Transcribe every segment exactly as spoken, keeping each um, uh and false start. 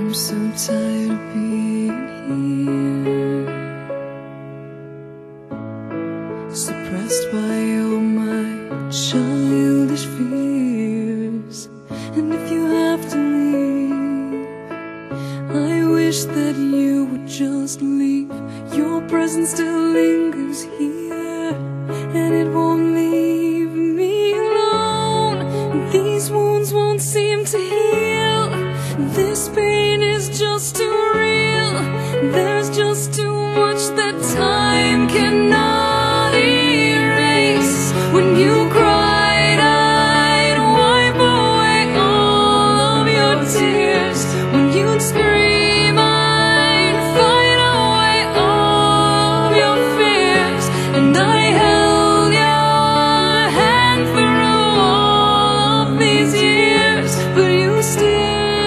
I'm so tired of being here, suppressed by all my childish fears. And if you have to leave, I wish that you would just leave. Your presence still lingers here, and it won't leave me alone. These wounds won't seem to heal. This pain is just too real. There's just too much that time cannot erase. When you cried, I'd wipe away all of your tears. When you'd scream, I'd fight away all of your fears. And I held your hand through all of these years, but you still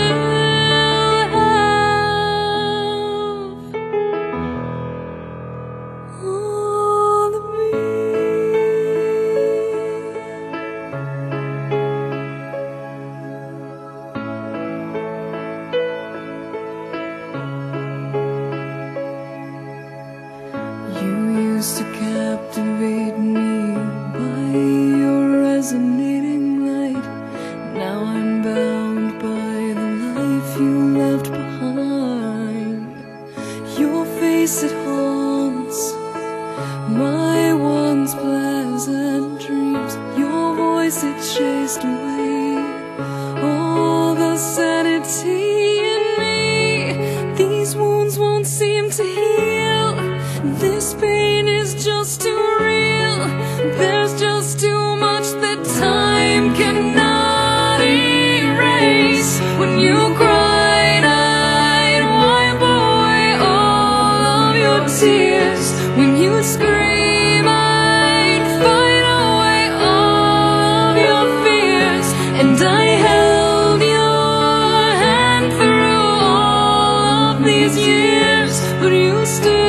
used to captivate me by your resonating light. Now I'm bound by the life you left behind. Your face, it haunts my once pleasant dreams. Your voice, it chased away all the sanity in me. These wounds won't seem to heal. This pain is just too real. There's just too much that time cannot erase. When you cried, I'd wipe away all of your tears. When you scream, I'd fight away all of your fears. And I held your hand through all of these years, but you still